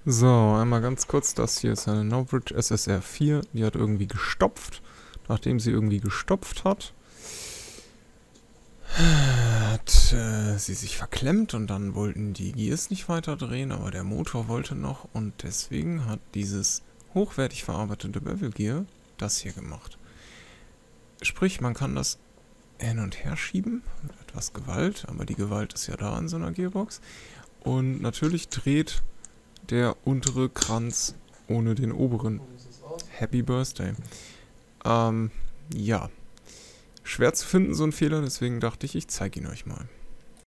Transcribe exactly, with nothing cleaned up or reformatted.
So, einmal ganz kurz, das hier ist eine Novbridge S S R vier, die hat irgendwie gestopft. Nachdem sie irgendwie gestopft hat, hat äh, sie sich verklemmt und dann wollten die Gears nicht weiter drehen, aber der Motor wollte noch und deswegen hat dieses hochwertig verarbeitete Bevel Gear das hier gemacht. Sprich, man kann das hin und her schieben, mit etwas Gewalt, aber die Gewalt ist ja da an so einer Gearbox. Und natürlich dreht der untere Kranz ohne den oberen. Happy Birthday. Ähm, ja. Schwer zu finden, so ein Fehler, deswegen dachte ich, ich zeige ihn euch mal.